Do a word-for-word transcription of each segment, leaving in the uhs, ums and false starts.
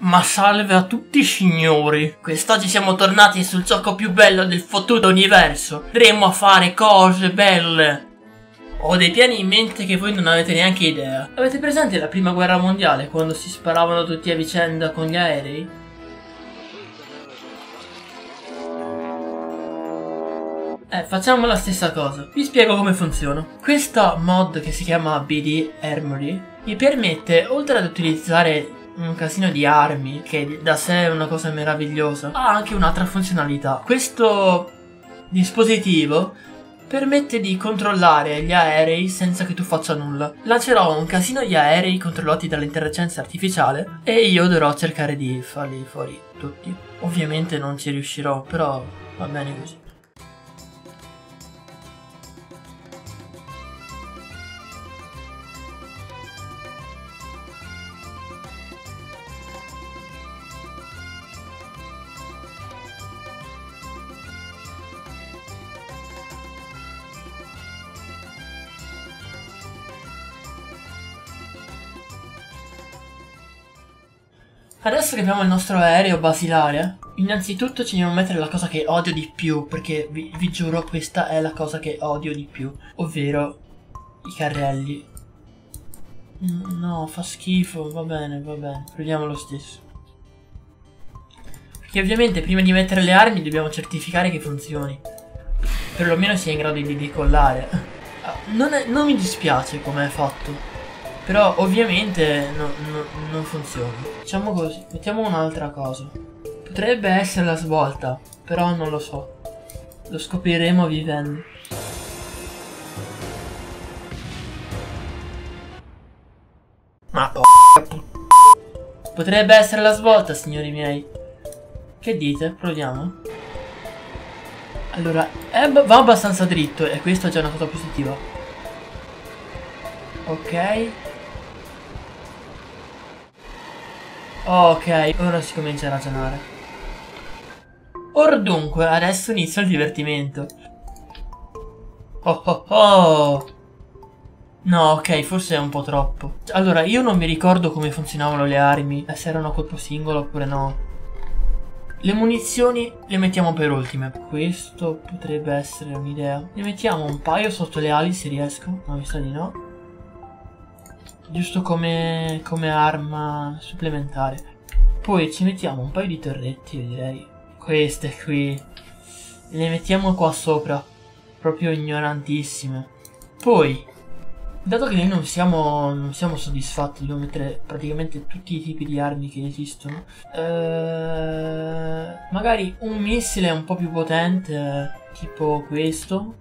Ma salve a tutti signori, quest'oggi siamo tornati sul gioco più bello del fottuto universo. Andremo a fare cose belle. Ho dei piani in mente che voi non avete neanche idea. Avete presente la prima guerra mondiale, quando si sparavano tutti a vicenda con gli aerei? Eh, facciamo la stessa cosa. Vi spiego come funziona. Questa mod che si chiama B D Armory mi permette, oltre ad utilizzare un casino di armi, che da sé è una cosa meravigliosa, ha anche un'altra funzionalità. Questo dispositivo permette di controllare gli aerei senza che tu faccia nulla. Lancerò un casino di aerei controllati dall'intelligenza artificiale e io dovrò cercare di farli fuori tutti. Ovviamente non ci riuscirò, però va bene così. Adesso che abbiamo il nostro aereo basilare, innanzitutto ci dobbiamo mettere la cosa che odio di più, perché vi, vi giuro questa è la cosa che odio di più, ovvero i carrelli. No, fa schifo, va bene, va bene, proviamo lo stesso. Perché ovviamente prima di mettere le armi dobbiamo certificare che funzioni, perlomeno sia in grado di decollare. Non, è, non mi dispiace come è fatto, però ovviamente no, no, non funziona. Facciamo così, mettiamo un'altra cosa. Potrebbe essere la svolta, però non lo so. Lo scopriremo vivendo. Ma p***a. Potrebbe essere la svolta, signori miei. Che dite? Proviamo? Allora, è, va abbastanza dritto e questo è già una cosa positiva. Ok. Ok, ora si comincia a ragionare. Or dunque, adesso inizia il divertimento. Oh oh oh. No, ok, forse è un po' troppo. Allora, io non mi ricordo come funzionavano le armi, se erano a colpo singolo oppure no. Le munizioni le mettiamo per ultime. Questo potrebbe essere un'idea. Ne mettiamo un paio sotto le ali se riesco. No, mi sa di no. Giusto come, come arma supplementare. Poi ci mettiamo un paio di torretti, io direi. Queste qui. Le mettiamo qua sopra. Proprio ignorantissime. Poi, dato che noi non siamo, non siamo soddisfatti, dobbiamo mettere praticamente tutti i tipi di armi che esistono. Eh, magari un missile un po' più potente, tipo questo.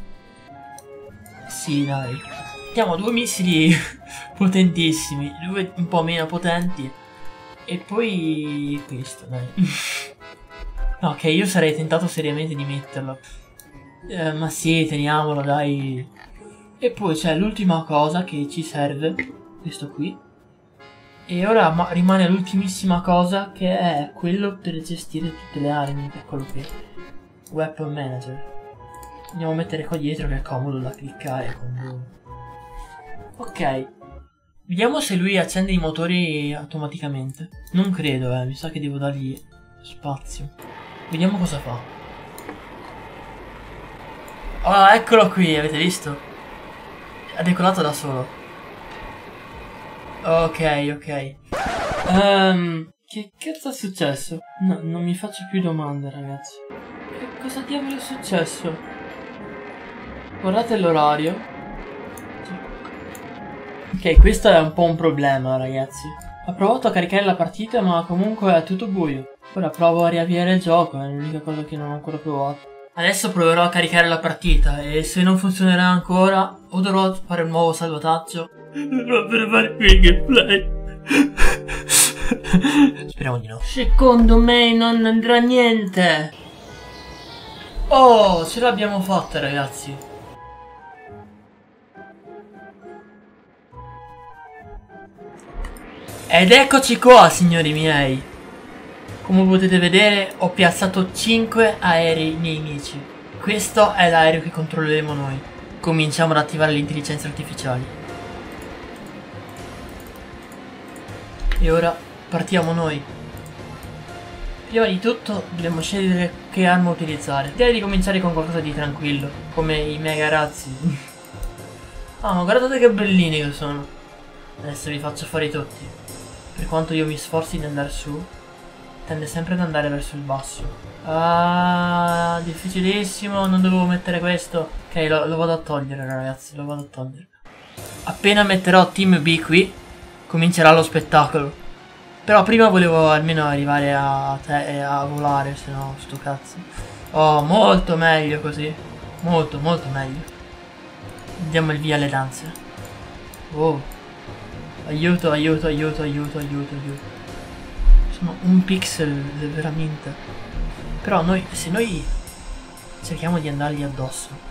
Sì, dai. Mettiamo due missili potentissimi, due un po' meno potenti. E poi questo, dai. No, ok, io sarei tentato seriamente di metterlo. Eh, ma sì, teniamolo, dai. E poi c'è l'ultima cosa che ci serve. Questo qui. E ora ma rimane l'ultimissima cosa, che è quello per gestire tutte le armi. Eccolo qui. Weapon Manager. Andiamo a mettere qua dietro che è comodo da cliccare con... Ok, vediamo se lui accende i motori automaticamente. Non credo, eh, mi sa che devo dargli spazio. Vediamo cosa fa. Oh, eccolo qui, avete visto? Ha decollato da solo. Ok, ok. Um, che cazzo è successo? No, non mi faccio più domande, ragazzi. Che cosa diavolo è successo? Guardate l'orario. Ok, questo è un po' un problema, ragazzi. Ho provato a caricare la partita, ma comunque è tutto buio. Ora provo a riavviare il gioco, è l'unica cosa che non ho ancora provato. Adesso proverò a caricare la partita e se non funzionerà ancora o dovrò fare un nuovo salvataggio. Dovrò per fare qui il gameplay. Speriamo di no. Secondo me non andrà niente. Oh, ce l'abbiamo fatta, ragazzi. Ed eccoci qua, signori miei. Come potete vedere ho piazzato cinque aerei nemici. Questo è l'aereo che controlleremo noi. Cominciamo ad attivare le intelligenze artificiali. E ora partiamo noi. Prima di tutto dobbiamo scegliere che arma utilizzare. Direi di cominciare con qualcosa di tranquillo, come i mega razzi. Ah, ma guardate che bellini che sono. Adesso li faccio fuori tutti. Per quanto io mi sforzi di andare su, tende sempre ad andare verso il basso. Ah, difficilissimo, non dovevo mettere questo. Ok, lo, lo vado a togliere, ragazzi, lo vado a togliere. Appena metterò Team B qui, comincerà lo spettacolo. Però prima volevo almeno arrivare a te e a volare, se no sto cazzo. Oh, molto meglio così. Molto, molto meglio. Diamo il via alle danze. Oh. Aiuto, aiuto, aiuto, aiuto, aiuto, aiuto. Sono un pixel, veramente. Però noi, se noi cerchiamo di andargli addosso.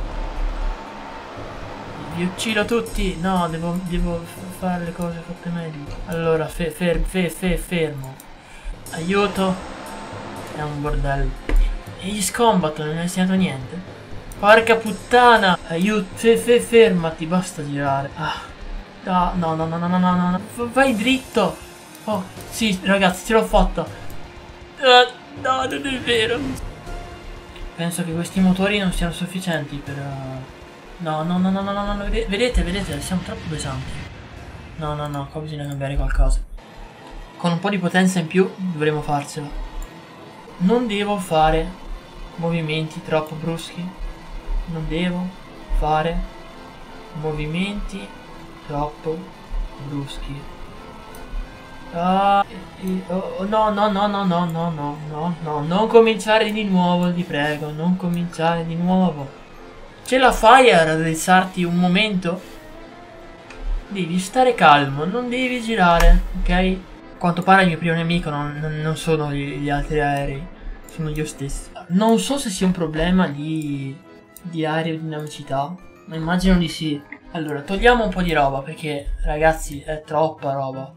Vi uccido tutti. No, devo, devo fare le cose fatte meglio. Allora, fe, fer, fe, fe, fermo. Aiuto. È un bordello. E gli scombatto, non è segnato niente. Porca puttana. Aiuto. Fe, fe, fermati, basta girare. Ah. No, no, no, no, no, no, no, no. Vai dritto. Oh, sì, ragazzi, ce l'ho fatta. Uh, no, non è vero. Penso che questi motori non siano sufficienti per... Uh... No, no, no, no, no, no, no, vedete, vedete, siamo troppo pesanti. No, no, no, qua bisogna cambiare qualcosa. Con un po' di potenza in più dovremo farcela. Non devo fare movimenti troppo bruschi. Non devo fare movimenti troppo bruschi. Ah, eh, oh, no, no, no, no, no, no, no, no, no, non cominciare di nuovo, ti prego, non cominciare di nuovo. Ce la fai a raddrizzarti un momento? Devi stare calmo, non devi girare, ok? A quanto pare il mio primo nemico non, non, non sono gli, gli altri aerei, sono io stesso. Non so se sia un problema di, di aerodinamicità, ma immagino di sì. Allora, togliamo un po' di roba, perché ragazzi è troppa roba.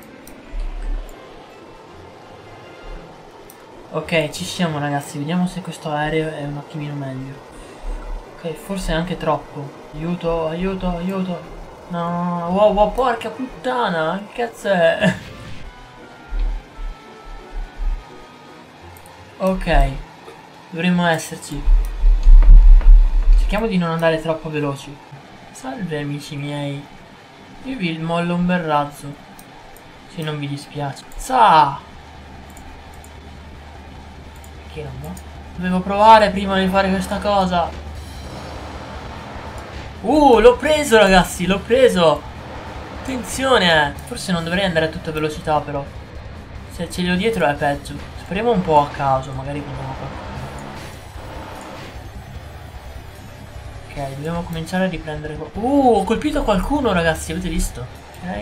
Ok, ci siamo ragazzi, vediamo se questo aereo è un attimino meglio. Ok, forse è anche troppo. Aiuto, aiuto, aiuto. No, wow, wow, porca puttana, che cazzo è? Ok, dovremmo esserci. Cerchiamo di non andare troppo veloci. Salve amici miei. Io vi mollo un bel razzo, se non vi dispiace. Sa! Che non va? Dovevo provare prima di fare questa cosa. Uh, l'ho preso ragazzi, l'ho preso. Attenzione. Forse non dovrei andare a tutta velocità però. Se ce li ho dietro è peggio. Speriamo un po' a caso, magari prendiamo qua. Ok, dobbiamo cominciare a riprendere qua. Uh, ho colpito qualcuno ragazzi, avete visto? Ok.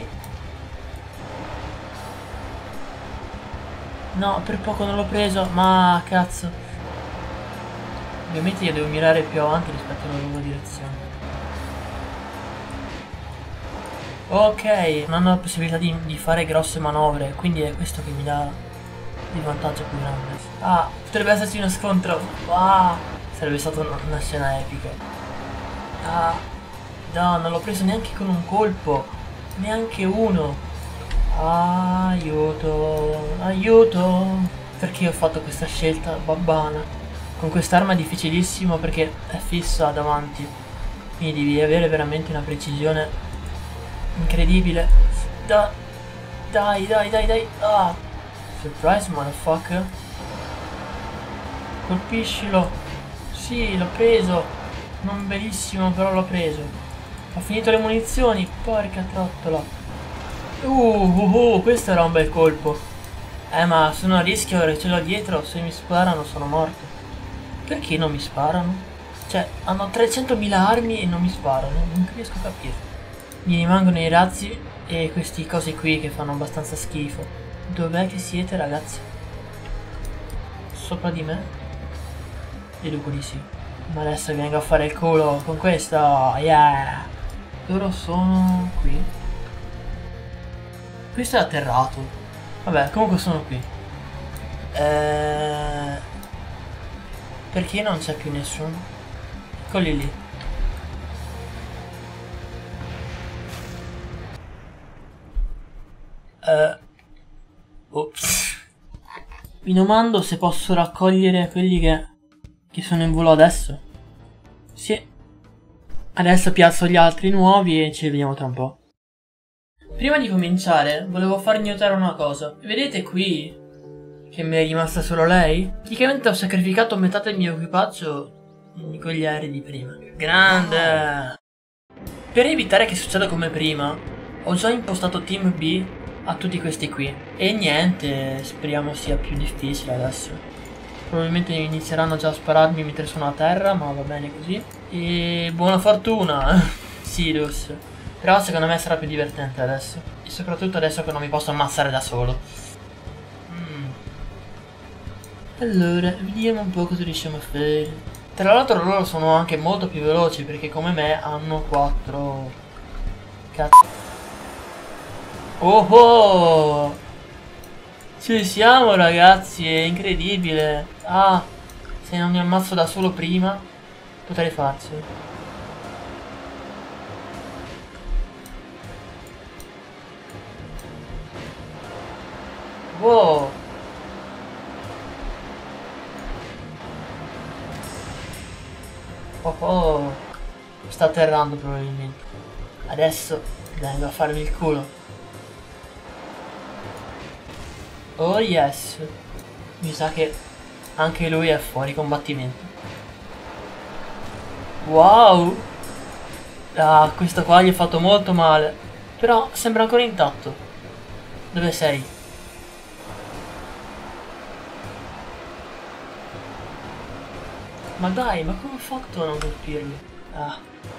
No, per poco non l'ho preso, ma cazzo. Ovviamente io devo mirare più avanti rispetto alla loro direzione. Ok, non hanno la possibilità di, di fare grosse manovre, quindi è questo che mi dà il vantaggio più grande. Ah, potrebbe esserci uno scontro. Ah, sarebbe stata una, una scena epica. Ah, no, non l'ho preso neanche con un colpo. Neanche uno. Ah, aiuto, aiuto. Perché ho fatto questa scelta babbana? Con quest'arma è difficilissimo perché è fissa davanti. Quindi devi avere veramente una precisione incredibile. Da dai, dai, dai, dai. Ah. Surprise, motherfucker. Colpiscilo. Sì, l'ho preso. Non benissimo, però l'ho preso. Ho finito le munizioni. Porca trottola. Uh, uh, uh, questo era un bel colpo. Eh, ma sono a rischio, ce l'ho dietro. Se mi sparano sono morto. Perché non mi sparano? Cioè, hanno trecentomila armi e non mi sparano. Non riesco a capire. Mi rimangono i razzi e questi cosi qui che fanno abbastanza schifo. Dov'è che siete ragazzi? Sopra di me? Deduco di sì. Ma adesso vengo a fare il culo con questa. Yeah! Loro sono qui. Questo è atterrato. Vabbè, comunque sono qui. Eh... Perché non c'è più nessuno? Eccoli lì. Uh, Ops. Vi domando se posso raccogliere quelli che, che sono in volo adesso. Sì. Adesso piazzo gli altri nuovi e ci vediamo tra un po'. Prima di cominciare, volevo farvi notare una cosa. Vedete qui che mi è rimasta solo lei? Praticamente ho sacrificato metà del mio equipaggio in quegli aerei di prima. Grande! Per evitare che succeda come prima, ho già impostato Team B a tutti questi qui. E niente, speriamo sia più difficile adesso. Probabilmente inizieranno già a spararmi mentre sono a terra, ma va bene così. E buona fortuna, Sirius. Però secondo me sarà più divertente adesso. E soprattutto adesso che non mi posso ammazzare da solo. Mm. Allora, vediamo un po' cosa riusciamo a fare. Tra l'altro loro sono anche molto più veloci perché come me hanno quattro... Cazzo. Oh oh! Ci siamo ragazzi, è incredibile. Ah, se non mi ammazzo da solo prima, potrei farcela. Wow. Oh oh. Sta atterrando probabilmente. Adesso vengo a farmi il culo. Oh yes. Mi sa che anche lui è fuori combattimento. Wow. Ah, questo qua gli ha fatto molto male. Però sembra ancora intatto. Dove sei? Ma dai, ma come ho fatto a non colpirlo? Ah.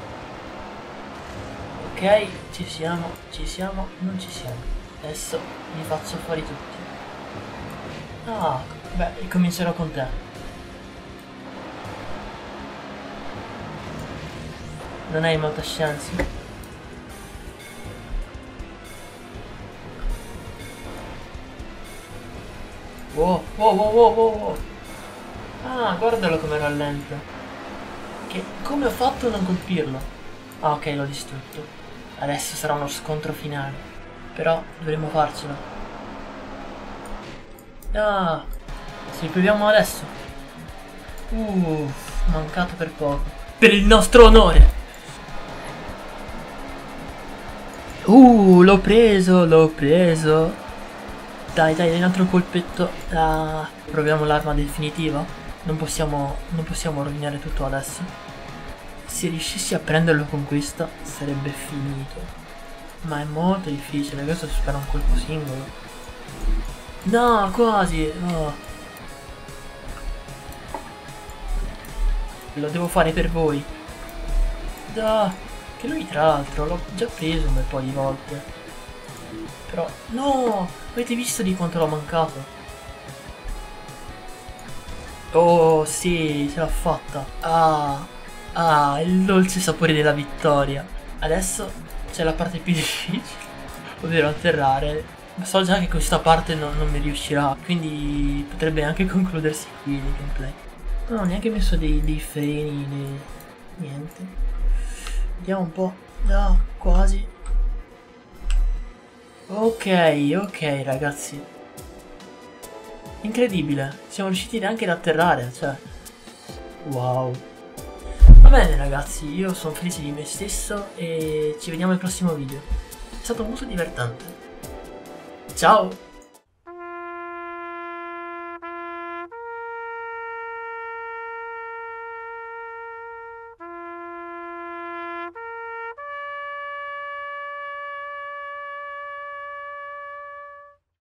Ok, ci siamo, ci siamo, non ci siamo. Adesso li faccio fuori tutti. Ah, beh, comincerò con te. Non hai molta chance. Wow, wow, wow, wow, wow, wow. Ah, guardalo come rallenta. Che come ho fatto a non colpirlo? Ah, ok, l'ho distrutto. Adesso sarà uno scontro finale. Però dovremmo farcela. Ah, ci proviamo adesso. Uh, mancato per poco. Per il nostro onore. Uh, l'ho preso, l'ho preso. Dai, dai, un altro colpetto. Ah, proviamo l'arma definitiva. Non possiamo, non possiamo rovinare tutto adesso. Se riuscissi a prenderlo con questa sarebbe finito. Ma è molto difficile, questo spera un colpo singolo. No, quasi. Oh. Lo devo fare per voi. Da. Che lui tra l'altro l'ho già preso un bel po' di volte. Però. No! Avete visto di quanto l'ho mancato? Oh sì, ce l'ho fatta. Ah, ah, il dolce sapore della vittoria. Adesso c'è la parte più difficile, ovvero atterrare. Ma so già che questa parte non, non mi riuscirà, quindi potrebbe anche concludersi qui il gameplay. Non ho neanche messo dei, dei freni, dei... niente. Vediamo un po'. Ah, quasi. Ok, ok ragazzi. Incredibile, siamo riusciti neanche ad atterrare, cioè. Wow. Va bene ragazzi, io sono felice di me stesso e ci vediamo al prossimo video. È stato molto divertente. Ciao!